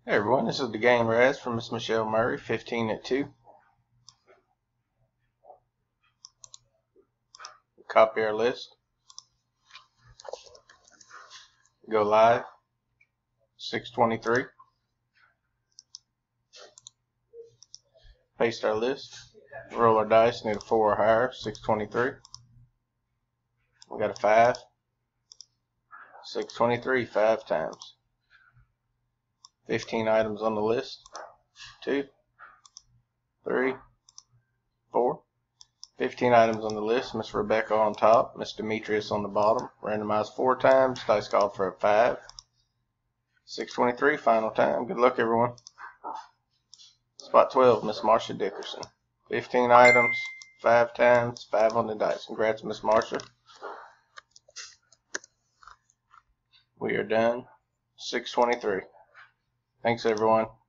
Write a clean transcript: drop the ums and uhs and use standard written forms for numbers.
Hey everyone, this is the Game Raz from Miss Michelle Murray, 15 at 2. Copy our list. Go live. 623. Paste our list. Roll our dice, need a 4 or higher, 623. We got a 5. 623, 5 times. 15 items on the list. 2, 3, 4. 15 items on the list. Miss Rebecca on top, Miss Demetrius on the bottom. Randomized 4 times. Dice called for a 5. 623, final time. Good luck, everyone. Spot 12, Miss Marcia Dickerson. 15 items, 5 times, 5 on the dice. Congrats, Miss Marcia. We are done. 623. Thanks, everyone.